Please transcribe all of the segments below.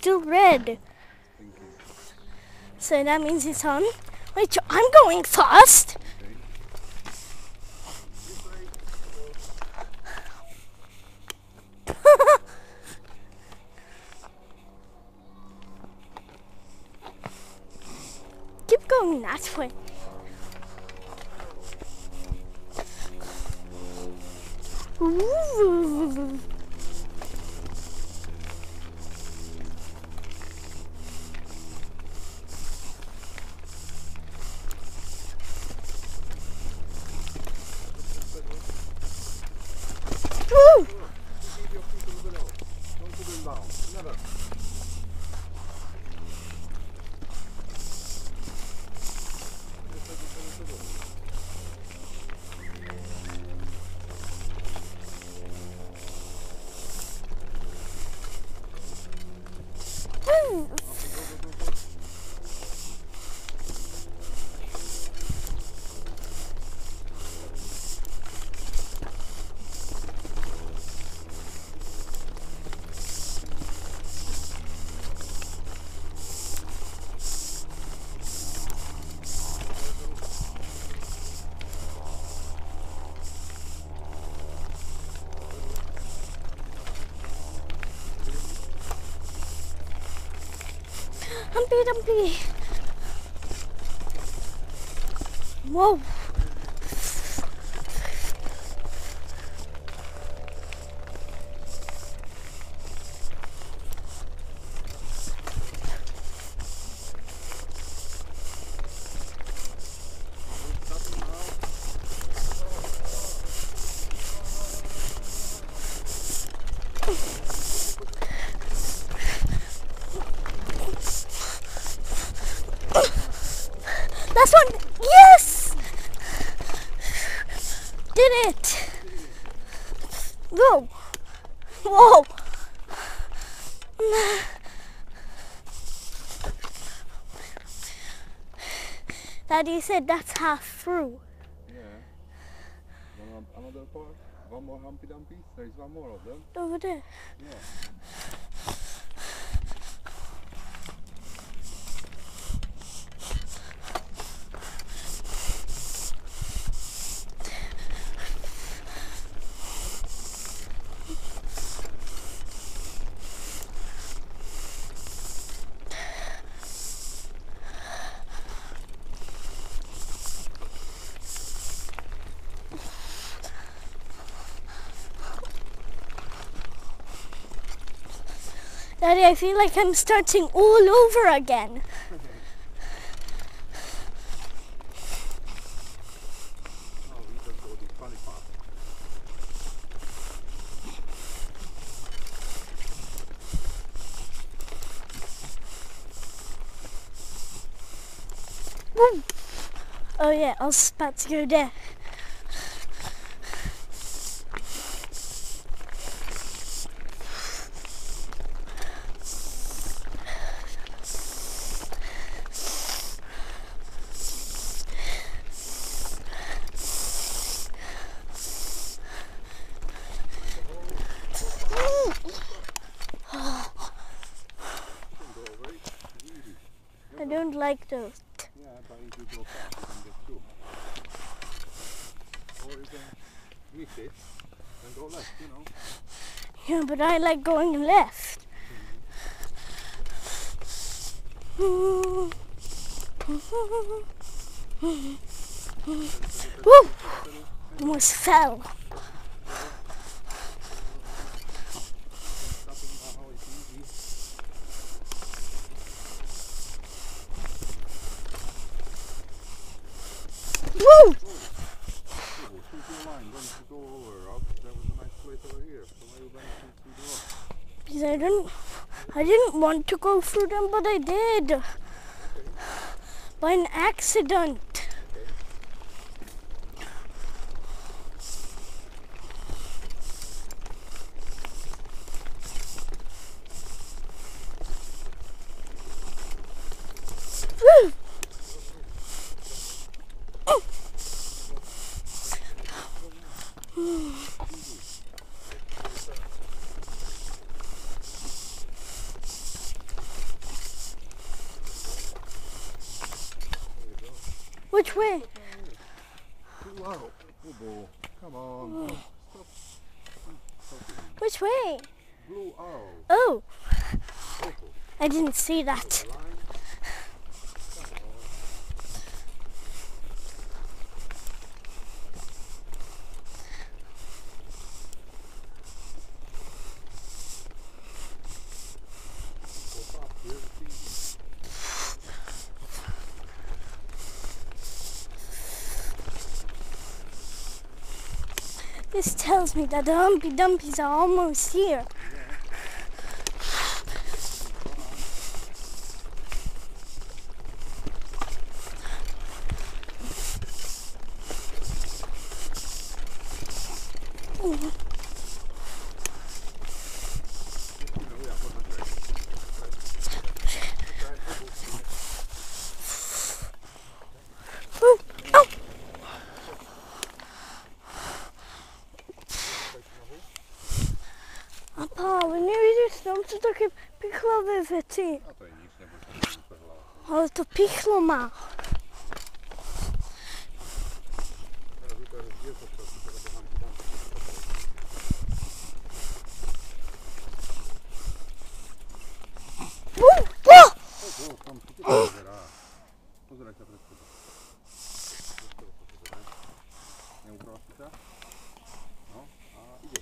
still red. So that means it's on. Wait, I'm going fast. Keep going that way. Ooh. Woo. Humpy Dumpy. Whoa. Last one! Yes! Did it! Whoa! Whoa! Daddy said that's half through. Yeah. Another part? One more Humpy Dumpy? There is one more of them. Over there. Yeah. Daddy, I feel like I'm starting all over again. Oh, we just go the funny part. Woo. Oh yeah, I was about to go there. I don't like those. Yeah, but if you go fast, you can get through. Or you can miss it and go left, you know. Yeah, but I like going left. Woo! Almost fell. Woo! Because I didn't want to go through them, but I did. Okay. By an accident. Woo! Which way? Too low. Oh, boy. Come on. Stop. Stop. Which way? Blue arrow. Oh, Purple. I didn't see that. Line. Come on. Go up here and see. This tells me that the Humpy Dumpies are almost here. Oh, oh. Apa, wanneer je dus dan zit ook een pichlo we vety. A to je nic, nebo se to vyhrál. Ale to pichlo má. Teraz ukážeš, kde to šlo, si to robil Humpty Dumpty. Tam si to pozerá. Pozeraj sa pred seba. Neubrala si sa? No, a ide.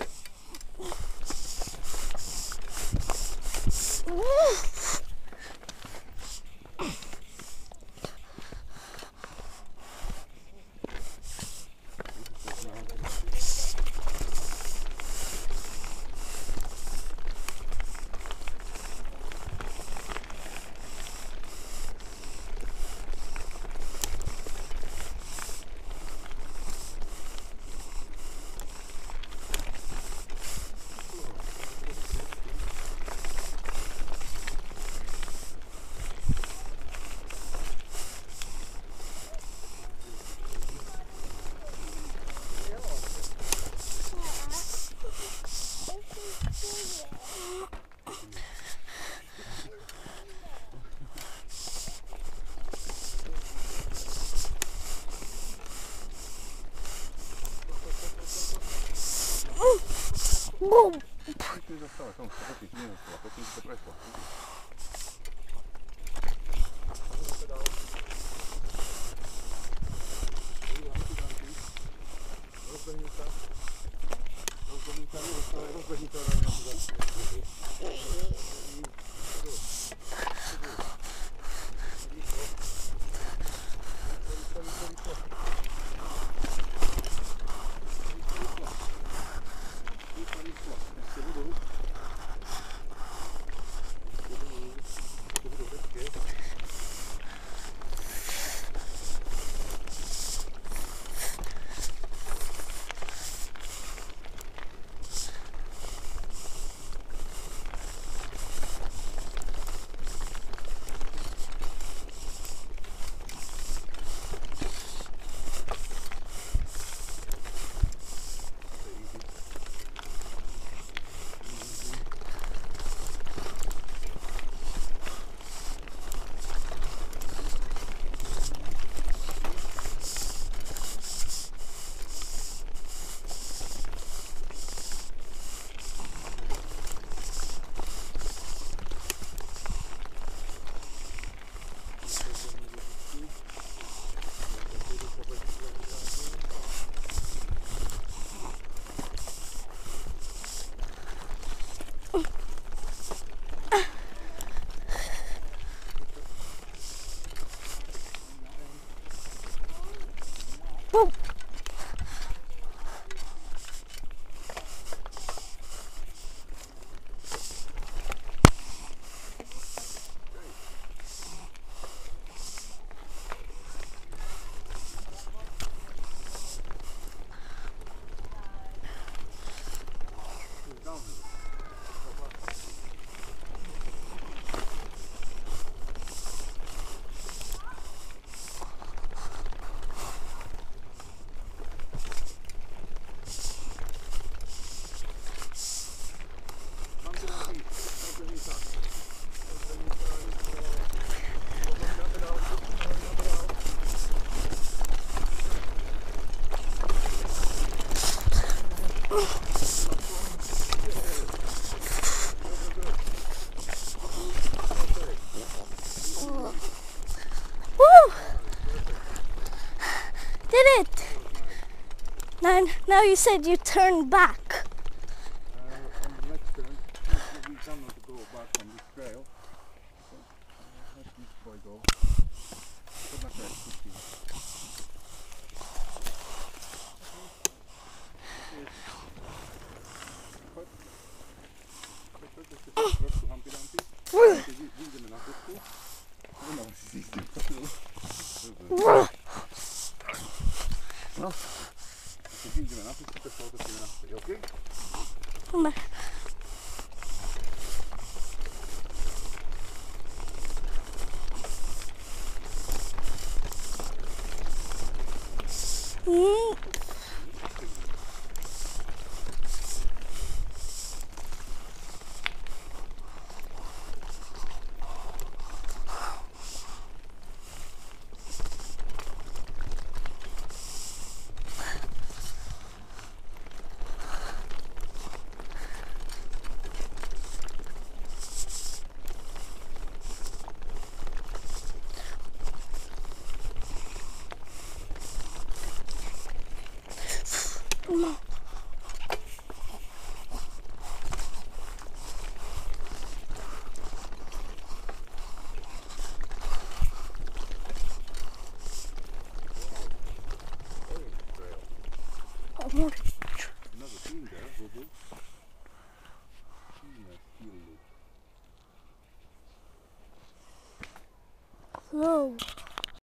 Boom. Ty została, tam, popatrz, nie została, potem się to preszło. And now you said you turned back. On the next turn, we cannot go back on this trail. Let this boy go. Good luck, guys. Good team. Troppo Humpy Dumpy. Vigliono na kutku. No, si No. Vigliono na kutku, per favore, si na ok? Come? Another team there, Boo-Boo. Slow.